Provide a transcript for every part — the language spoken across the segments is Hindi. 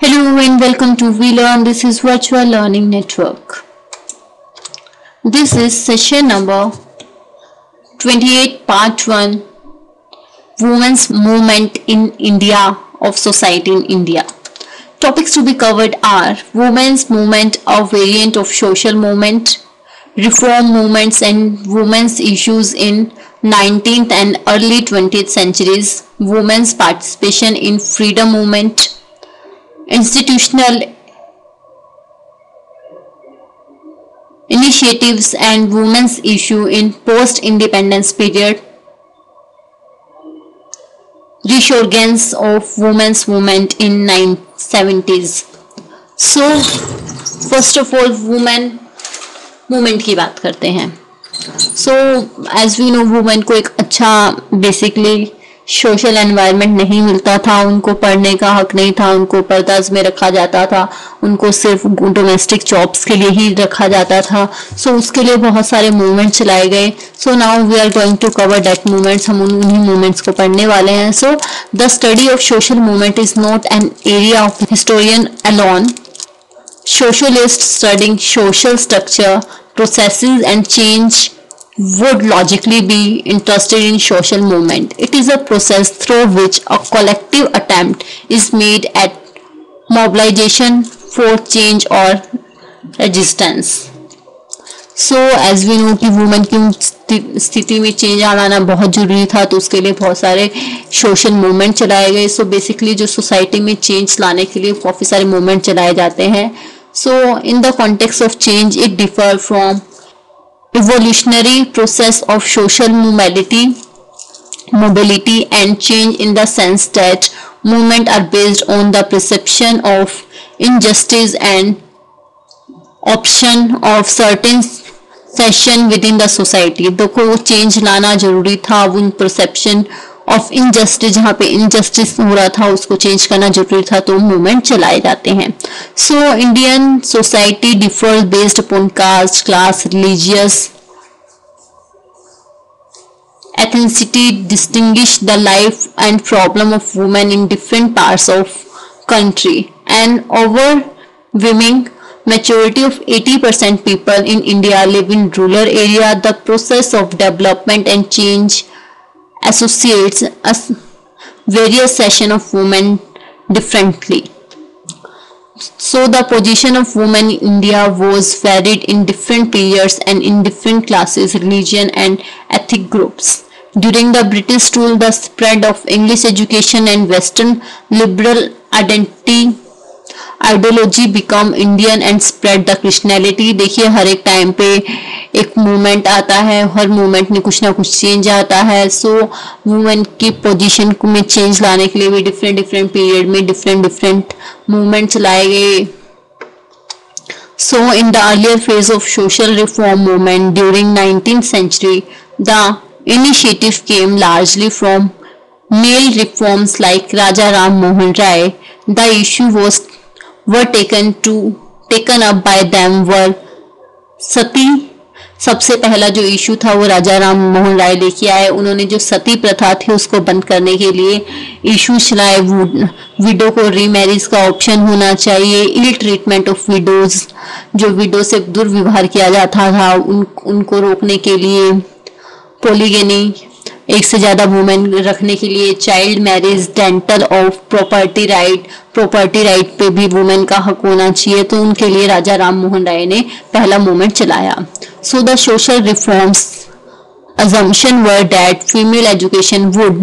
Hello and welcome to VLearn. This is Virtual Learning Network. This is session number 28, part 1, Women's Movement in India of Society in India. Topics to be covered are Women's Movement, a variant of social movement, reform movements and women's issues in 19th and early 20th centuries, women's participation in freedom movement, institutional initiatives and women's issue in post-independence period, resurgence of women's movement in 1970s. So first of all women movement की बात करते हैं. So as we know women को एक अच्छा बेसिकली सोशल एनवायरनमेंट नहीं मिलता था, उनको पढ़ने का हक नहीं था, उनको पर्दाज में रखा जाता था, उनको सिर्फ डोमेस्टिक जॉब्स के लिए ही रखा जाता था. सो उसके लिए बहुत सारे मूवमेंट चलाए गए. So now we are going to cover that movements. हम उन्हीं मूवमेंट्स को पढ़ने वाले हैं. So the study of social movement is not an area of historian alone. Socialists studying social structure, processes and change would logically be interested in social movement. It is a process through which a collective attempt is made at mobilization for change or resistance. So as we know कि वुमेन की स्थिति में चेंज आना बहुत जरूरी था, तो उसके लिए बहुत सारे सोशल मूवमेंट चलाए गए. सो बेसिकली जो सोसाइटी में चेंज लाने के लिए काफ़ी सारे मूवमेंट चलाए जाते हैं. So in the context of change it differ from evolutionary process of social mobility and change in the sense that movement are based on the perception of injustice and option of certain session within the society. देखो वो चेंज लाना जरूरी था. वो परसेप्शन ऑफ इनजस्टिस, जहाँ पे इनजस्टिस हो रहा था उसको चेंज करना जरूरी था, तो मूवमेंट चलाए जाते हैं. So Indian society differs based upon caste, class, religious ethnicity, distinguish the life and problem of women in different parts of country. An overwhelming majority of 80% people in India live in rural area. The process of development and change associates various section of women differently. So the position of women in India was varied in different periods and in different classes, religion and ethnic groups. During the British rule, the spread of English education and Western liberal ideology become Indian and spread the Christianity. देखिए हर एक टाइम पे एक मूवमेंट आता है, हर मूवमेंट में कुछ ना कुछ चेंज आता है. सो वुमेन की पोजीशन में चेंज लाने के लिए भी डिफरेंट पीरियड में डिफरेंट मूवमेंट चलाए गए. So in the earlier phase of social reform movement during 19th century, the initiative came largely from male reforms like Raja Ram Mohan Rai. The issue were taken up by them were सती. सबसे पहला जो इशू था वो राजा राम मोहन राय लेके आए. उन्होंने जो सती प्रथा थी उसको बंद करने के लिए इशू चलाए. विडो को रीमैरिज का ऑप्शन होना चाहिए. इल ट्रीटमेंट ऑफ विडोज, जो विडो से दुर्व्यवहार किया जाता था उनको रोकने के लिए. पोलीगेनी, एक से ज़्यादा वुमेन रखने के लिए. Child marriage, denial of property right पे भी वुमेन का हक होना चाहिए, तो उनके लिए राजा राम मोहन राय ने पहला मूवमेंट चलाया. So the social reforms assumption were that female education would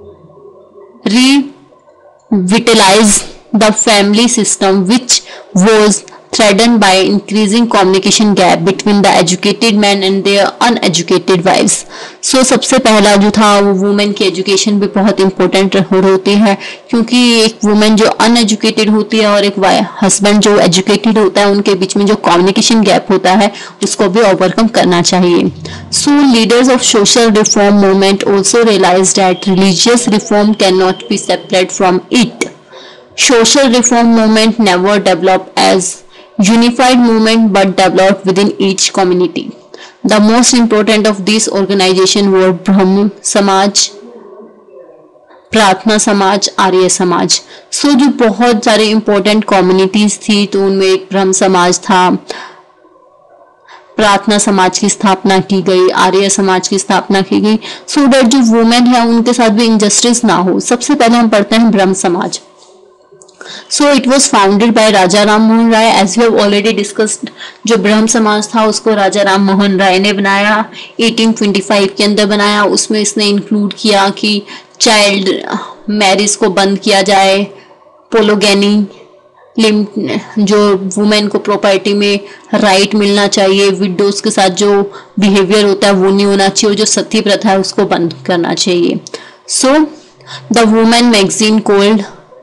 revitalize the family system, which was threatened by increasing communication gap between the educated men and their uneducated wives. So सबसे पहला जो था वो वुमेन की एजुकेशन भी बहुत इम्पोर्टेंट होती है, क्योंकि एक वुमेन जो अनएजुकेटेड होती है और एक हस्बैंड जो एजुकेटेड होता है उनके बीच में जो कम्युनिकेशन गैप होता है उसको भी ओवरकम करना चाहिए. So leaders of social reform movement also realized that religious reform cannot be separate from it. Social reform movement never developed as unified movement but developed within each community. The most important of these organizations were Brahmo Samaj, प्रार्थना समाज, आर्य समाज। सो जो बहुत सारे इंपॉर्टेंट कम्युनिटीज थी, तो उनमें एक ब्रह्म समाज था, प्रार्थना समाज की स्थापना की गई, आर्य समाज की स्थापना की गई, सो दैट जो वुमेन है उनके साथ भी इनजस्टिस ना हो। सबसे पहले हम पढ़ते हैं Brahmo Samaj. So it was founded by Raja Ram Mohan Roy, as we have already discussed. जो ब्रह्म समाज था उसको राजा राम मोहन राय ने बनाया, 1825 के अंदर बनाया। उसमें इसने इंक्लूड किया कि चाइल्ड मैरिज को बंद किया जाए, पोलोगैनी, जो वुमेन को प्रॉपर्टी में राइट मिलना चाहिए, विडोज के साथ जो बिहेवियर होता है वो नहीं होना चाहिए, और जो सती प्रथा है उसको बंद करना चाहिए। So the women magazine called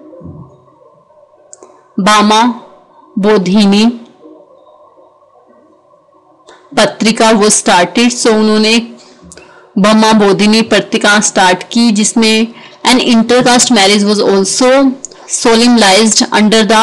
Bama Bodhini पत्रिका वो स्टार्टेड। सो उन्होंने बामा बोधिनी पत्रिका स्टार्ट की, जिसमें an intercaste marriage was also solemnized under the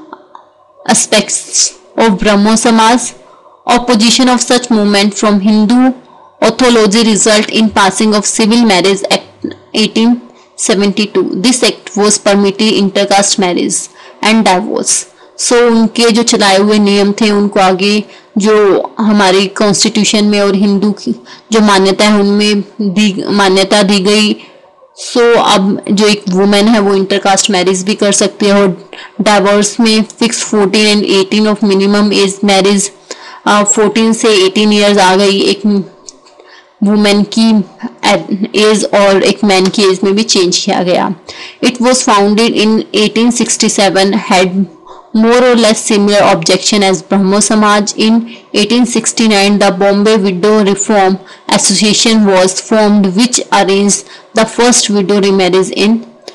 aspects of Brahmo Samaj. Opposition of such movement from Hindu orthodoxy result in passing of Civil Marriage Act 1872. This act was permitted intercaste marriage and divorce. So उनके जो चलाए हुए नियम थे उनको आगे जो हमारी कॉन्स्टिट्यूशन में और हिंदू की जो मान्यता है उनमें मान्यता दी गई। सो अब जो एक वुमेन है वो इंटरकास्ट मैरिज भी कर सकती है, और डाइवोर्स में fix 14 and 18 of minimum age marriage, 14 से 18 इयर्स आ गई एक वुमेन की एज, और एक मैन की एज में भी चेंज किया गया। It was founded in 1867, had more or less similar objection as Brahmo Samaj. In 1869, the Bombay Widow Reform Association was formed, which arranged the first widow remarriage in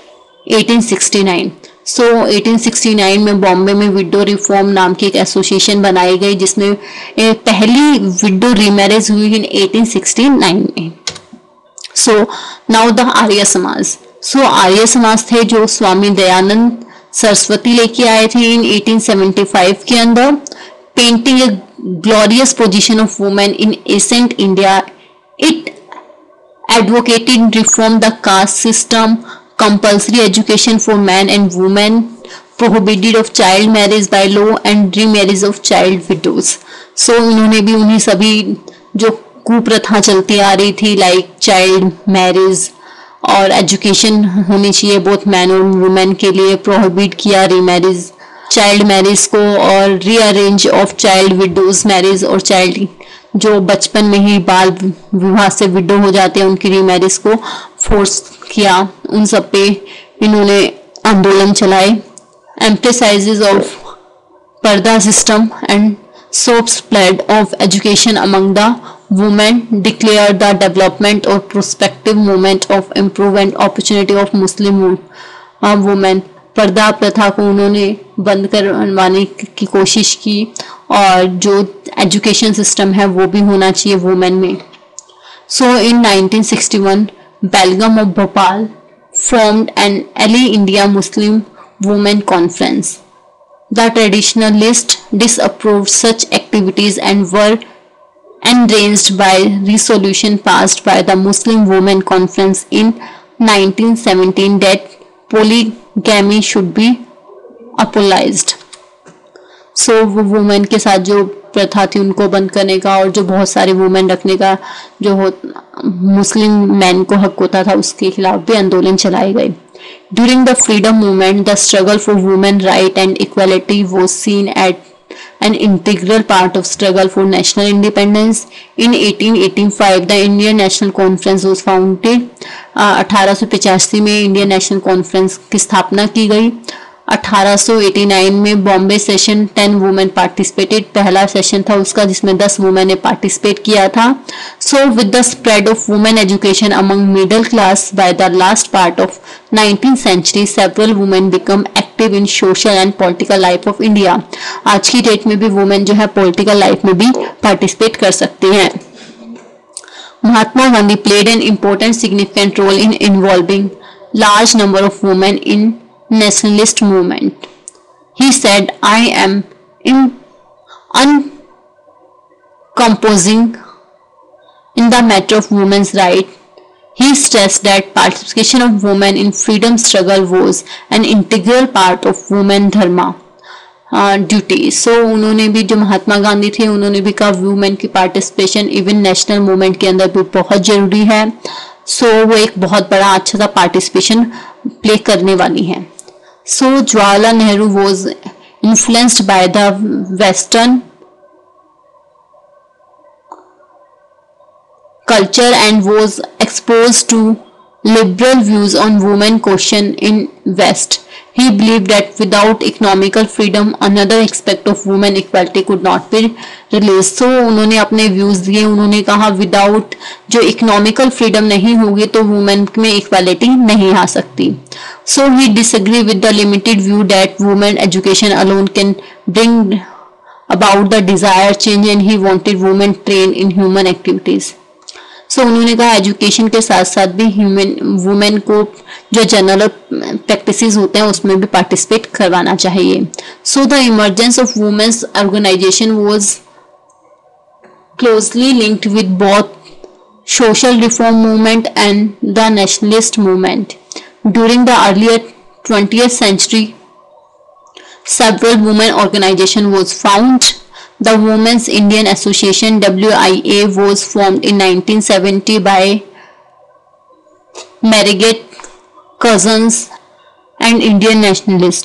1869. So 1869 में बॉम्बे में विडो रिफॉर्म नाम की एक एसोसिएशन बनाई गई, जिसमें पहली विडो रीमैरिज हुई इन 1869 में। So now the Arya Samaj. सो आर्य समाज थे जो स्वामी दयानंद सरस्वती लेके आए थे इन 1875 के अंदर। Painting a glorious position of women in ancient India, it advocated reform the caste system, compulsory education for man and women, prohibited of child marriage by law and remarriage of child widows. So इन्होंने भी उन्हीं सभी जो कुप्रथा चलती आ रही थी, लाइक चाइल्ड मैरिज और एजुकेशन होनी चाहिए बोथ मैन और वुमेन के लिए, प्रोहिबिट किया रीमैरिज चाइल्ड मैरिज को, और rearrange of child widows marriage, और चाइल्ड जो बचपन में ही बाल विवाह से विडो हो जाते हैं उनकी रीमैरिज को फोर्स किया। उन सब पे इन्होंने आंदोलन चलाए। Emphasizes of purdah system and soaps spread of education among the women, declared the development of prospective movement of improvement opportunity of Muslim women. पर्दा प्रथा को उन्होंने बंद करवाने की कोशिश की, और जो एजुकेशन सिस्टम है वो भी होना चाहिए वुमेन में। So in 1961 Belgaum of Bhopal formed an early India Muslim Women Conference. The traditionalists disapproved such activities and were enraged by resolution passed by the Muslim Women Conference in 1917 that polygamy should be abolished. So वो वुमेन के साथ जो प्रथा थी उनको बंद करने का, और जो बहुत सारे वुमेन रखने का जो मुस्लिम मैन को हक होता था उसके खिलाफ भी आंदोलन चलाए गए। During the freedom movement, the struggle for women right and equality was seen as an integral part of struggle for national independence. In 1885, the Indian National Conference was founded. 1885 में इंडियन नेशनल कॉन्फ्रेंस की स्थापना की गई। 1889 में बॉम्बे सेशन 10 वुमेन पार्टिसिपेटेड, पहला सेशन था उसका जिसमें 10 वुमेन ने पार्टिसिपेट किया था। So with the spread of women education among middle class by the last part of 19th century, several women become active in social and political life of India. आज की डेट में भी वुमेन जो है पॉलिटिकल लाइफ में भी पार्टिसिपेट कर सकती हैं। Mahatma Gandhi played an important significant role in involving large number of women in nationalist movement. He said, I am uncomposing in the matter of women's right. He stressed that participation of women in freedom struggle was an integral part of women dharma duty. So उन्होंने भी, जो महात्मा गांधी थे, उन्होंने भी कहा वुमेन की पार्टिसिपेशन इवन नेशनल मूवमेंट के अंदर भी बहुत जरूरी है. सो वो एक बहुत बड़ा अच्छा सा पार्टिसिपेशन प्ले करने वाली हैं. So Jawaharlal Nehru was influenced by the western culture and was exposed to liberal views on women question in West. He believed that without economical freedom, another aspect of women equality could not be realized. So उन्होंने अपने व्यूज दिए. उन्होंने कहा विदाउट जो इकोनॉमिकल फ्रीडम नहीं होगी तो वुमेन में इक्वालिटी नहीं आ सकती. So he disagreed with the limited view that women education alone can bring about the desired change, and he wanted women trained in human activities. सो उन्होंने कहा एजुकेशन के साथ साथ भी वुमेन को जो जनरल प्रैक्टिसेस होते हैं उसमें भी पार्टिसिपेट करवाना चाहिए. So the emergence of women's organisation was closely linked with both social reform movement and the nationalist movement. During the earlier 20th century, several women organizations was found. The Women's Indian Association WIA was formed in 1970 by Margaret Cousins and Indian nationalists.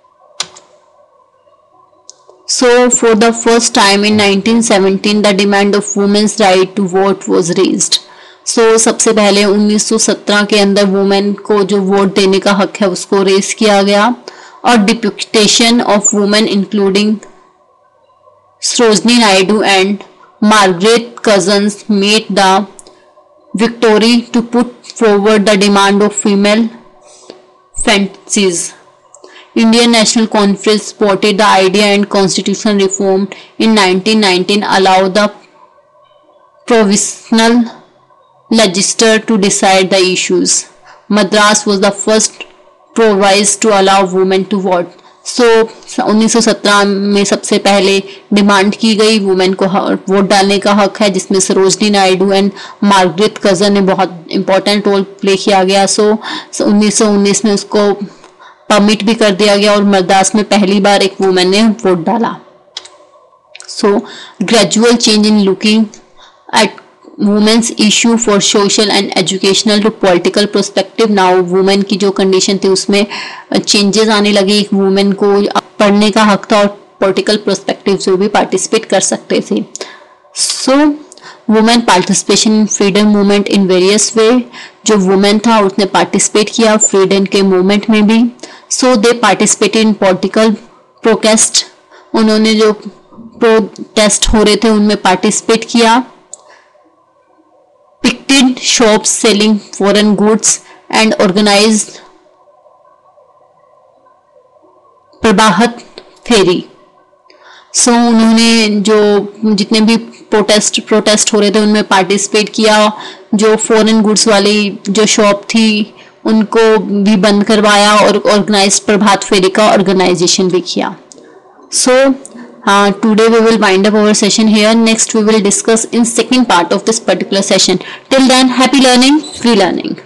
So for the first time in 1917 the demand of women's right to vote was raised. So सबसे पहले 1917 के अंदर वुमेन को जो वोट देने का हक है उसको रेज किया गया. और deputation of women including Sarojini Naidu and Margaret Cousins made the victory to put forward the demand of female fancies. Indian National Conference supported the idea and constitutional reform in 1919 allowed the provisional legislature to decide the issues. Madras was the first province to allow women to vote. So 1917 में सबसे पहले डिमांड की गई वुमेन को वोट डालने का हक है, जिसमें Sarojini Naidu and Margaret Cousin ने बहुत इंपॉर्टेंट रोल प्ले किया गया. सो 1919 में उसको परमिट भी कर दिया गया और मद्रास में पहली बार एक वुमेन ने वोट डाला. So gradual change in looking at women's issue for social and educational to political perspective. Now women की जो कंडीशन थी उसमें चेंजेस आने लगे. एक वुमेन को पढ़ने का हक था और पॉलिटिकल पर्सपेक्टिव से भी पार्टिसिपेट कर सकते थे. So women participation in freedom movement in various way. जो वुमेन था उसने पार्टिसिपेट किया फ्रीडम के मूवमेंट में भी. So they participated in political protest. उन्होंने जो प्रोटेस्ट हो रहे थे उनमें पार्टिसिपेट किया. Picketed shops selling foreign goods and organized प्रभात फेरी. सो उन्होंने जो जितने भी प्रोटेस्ट हो रहे थे उनमें पार्टिसिपेट किया. जो फॉरेन गुड्स वाली जो शॉप थी उनको भी बंद करवाया और ऑर्गेनाइज्ड प्रभात फेरी का ऑर्गेनाइजेशन भी किया. सो today we will wind up our session here. Next we will discuss in second part of this particular session. Till then, happy learning, free learning.